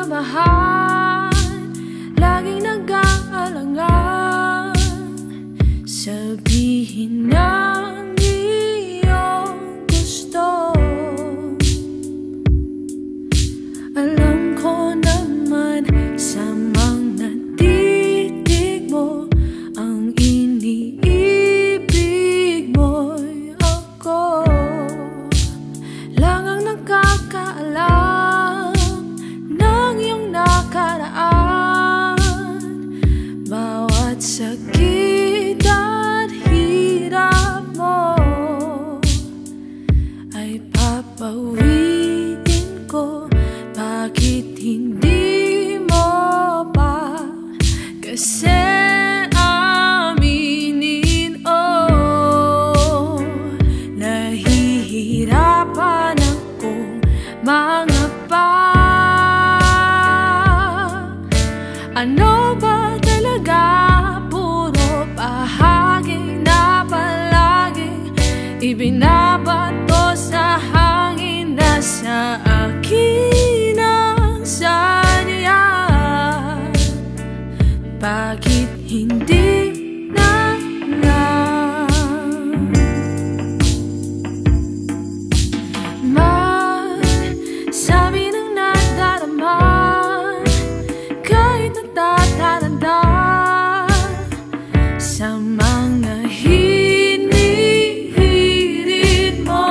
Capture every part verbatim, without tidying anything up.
minamahal, laging nag-aalangan, sabihin ng iyong gusto. Alam ko naman sa mga titig mo, ang iniibig mo'y ako lang ang nakakaalam ng iyong nakaraan. Bawat sakit at hirap mo ay papawiin ko. Bakit hindi mo pa kasi aminin? Oh, nahihirapan akong mangapa. Ano ba talaga? Puro bahagi na palaging ibinabato sa hangin na sa akin ang sadya. Bakit hindi na lang magsabi ng nadarama kahit natataranda sa mga hinihirit mo?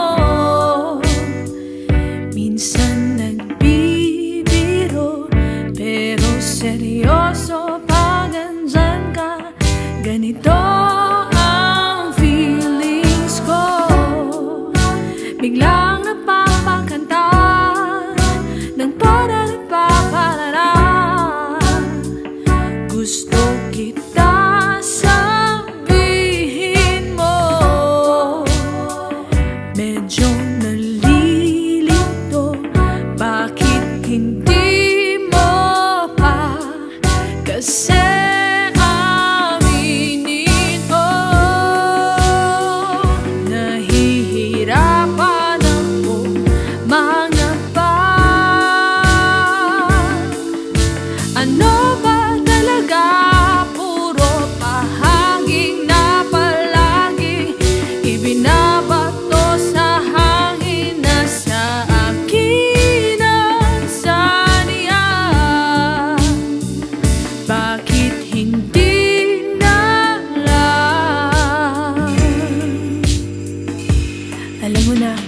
Minsan nagbibiro pero seryoso pag andyan ka. Ganito ang feelings ko, biglang napapakanta ng parara-paparara. Gusto kita sabihin mo, medyo nalilito. Bakit hindi mo pa kasi aminin? Oh, nahihirapan akong mangapa. Ano ba talaga? Puro pahanging na palaging ibinabato sa hangin na sa akin ang sadya. Bakit hindi na lang? Alam mo na,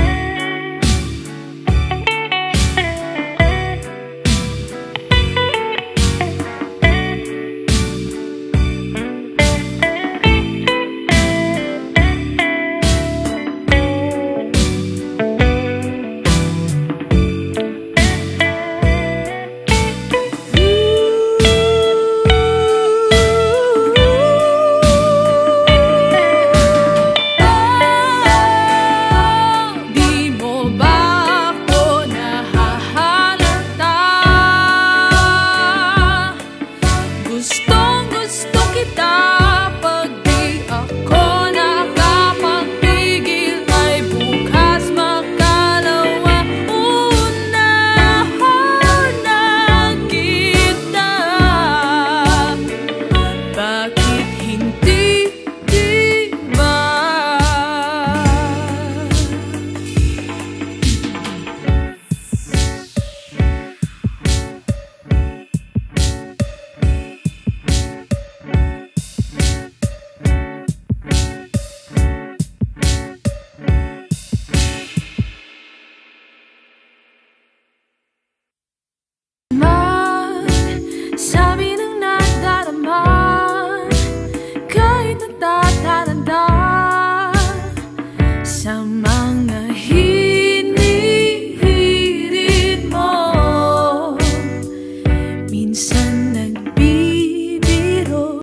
di mo ba ako nahahalata? Gustong gusto kita.